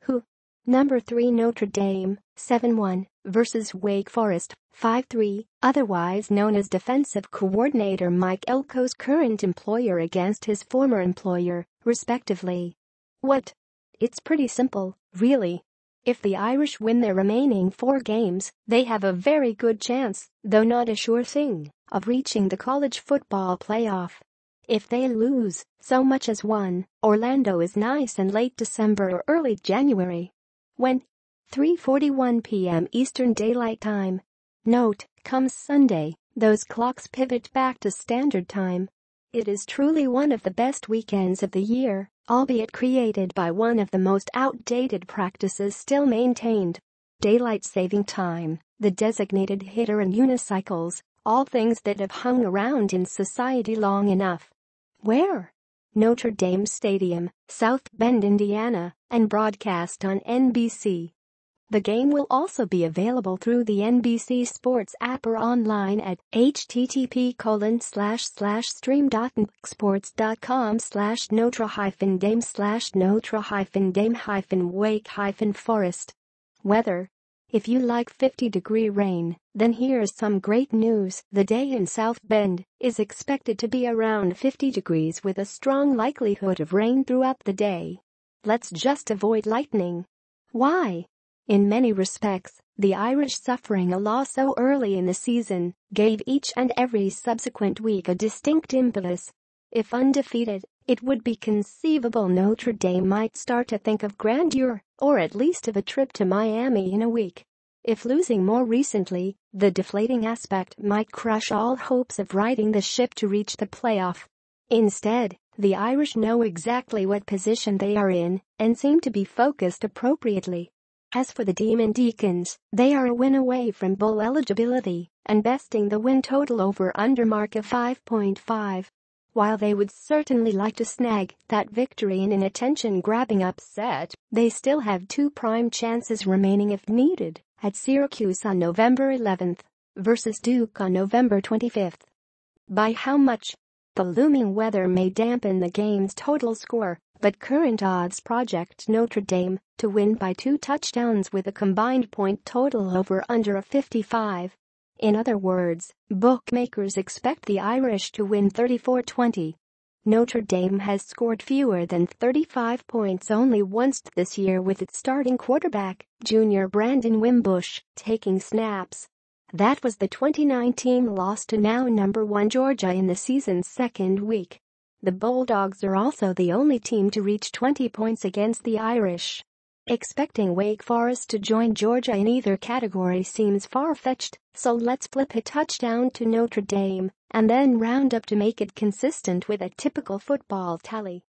Who? Number 3 Notre Dame, 7-1, versus Wake Forest, 5-3, otherwise known as defensive coordinator Mike Elko's current employer against his former employer, respectively. What? It's pretty simple, really. If the Irish win their remaining 4 games, they have a very good chance, though not a sure thing, of reaching the college football playoff. If they lose so much as one, Orlando is nice in late December or early January. When? 3:41 p.m. Eastern Daylight Time. Note, come Sunday, those clocks pivot back to Standard Time. It is truly one of the best weekends of the year, albeit created by one of the most outdated practices still maintained. Daylight saving time, the designated hitter and unicycles, all things that have hung around in society long enough. Where? Notre Dame Stadium, South Bend, Indiana, and broadcast on NBC. The game will also be available through the NBC Sports app or online at http://stream.nbc.com/Notre-Dame/Notre-Dame-Wake-Forest. Weather. If you like 50-degree rain, then here's some great news. The day in South Bend is expected to be around 50 degrees with a strong likelihood of rain throughout the day. Let's just avoid lightning. Why? In many respects, the Irish suffering a loss so early in the season gave each and every subsequent week a distinct impetus. If undefeated, it would be conceivable Notre Dame might start to think of grandeur, or at least of a trip to Miami in a week. If losing more recently, the deflating aspect might crush all hopes of righting the ship to reach the playoff. Instead, the Irish know exactly what position they are in and seem to be focused appropriately. As for the Demon Deacons, they are a win away from bowl eligibility and besting the win total over-under mark of 5.5. While they would certainly like to snag that victory in an attention-grabbing upset, they still have 2 prime chances remaining if needed, at Syracuse on November 11th versus Duke on November 25th. By how much? The looming weather may dampen the game's total score, but current odds project Notre Dame to win by 2 touchdowns with a combined point total over-under of 55. In other words, bookmakers expect the Irish to win 34-20. Notre Dame has scored fewer than 35 points only once this year, with its starting quarterback, junior Brandon Wimbush, taking snaps. That was the 2019 loss to now number 1 Georgia in the season's second week. The Bulldogs are also the only team to reach 20 points against the Irish. Expecting Wake Forest to join Georgia in either category seems far-fetched, so let's flip a touchdown to Notre Dame and then round up to make it consistent with a typical football tally.